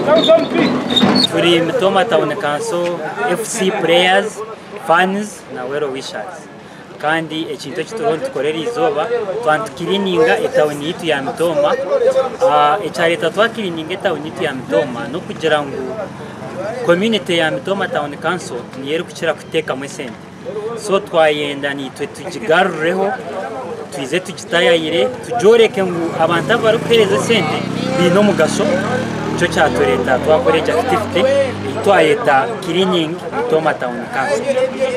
Turi Mitooma Council FC players, fans na well wishers. Kandi ekintu kitoro tukorera izoba twandikirininga etawuni yitu ya Mitooma ekyareta twakirininga etawuni yitu ya Mitooma no kugira ngo community ya Mitooma Town Council niyere kukira kuteka mwesente so twayenda nitwe tujigarureho twize tugitayayire tujoreke ngo abantu bari kuhereza sente bino mugasho cyo cyatoreta twakoreje activity itwayeta cleaning Mitooma Town Council.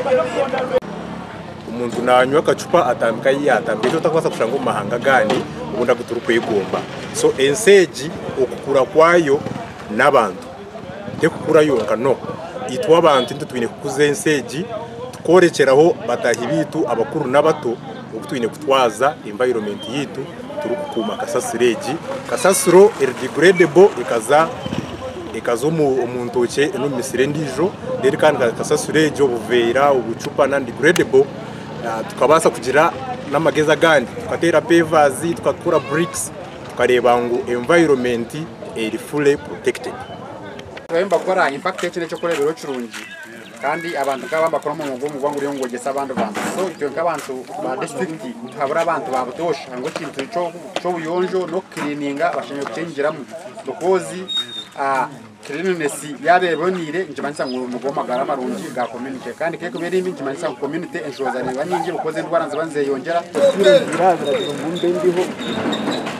Umuntu nanywa kacupa atambika yatambye utakwasa kushanga mu mahanga gani ubunda guturuka yigomba so enseji okukura kwayo nabantu de kukura yonka no itwa abantu ntitwine kukuza enseji tukorekeraho batahibitu abakuru nabato ubutwine kutwaza environment yitu turukuma kasasireji kasasiro degradable ikazo umuntu oche no misirendijo deri kandi kasasireji obuveira ubucupa na degradable tukabasa kugira n'amageza gandi tukatera pavers tukakura bricks tukareba ngo environment eri fully protected. Twemba kora impact y'ekine cyo kurebera ocurungi kandi abantu bakora mu ngo uri ngo gesa abantu so icyo nk'abantu ba district habura abantu babutosha ngo kintu cyo buyonjo no cleaninga bashenye kucengeramo dokozi cleanliness yarebonire njimanisa ngo mugoma garama rungi ga community kandi keko beri imbi njimanisa community enshoza reba nyingi ukoze ndwara nzibanze yongera